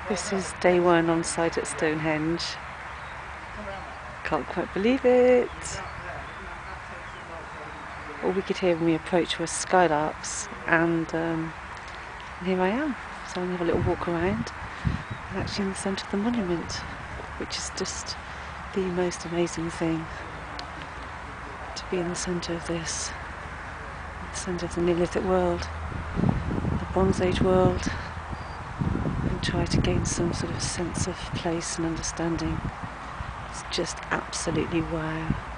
This is day one on site at Stonehenge. Can't quite believe it. All we could hear when we approached was skylarks, and here I am. So I'm going to have a little walk around. I'm actually in the centre of the monument, which is just the most amazing thing. To be in the centre of this, in the centre of the Neolithic world, the Bronze Age world, and try to gain some sort of sense of place and understanding. It's just absolutely wow.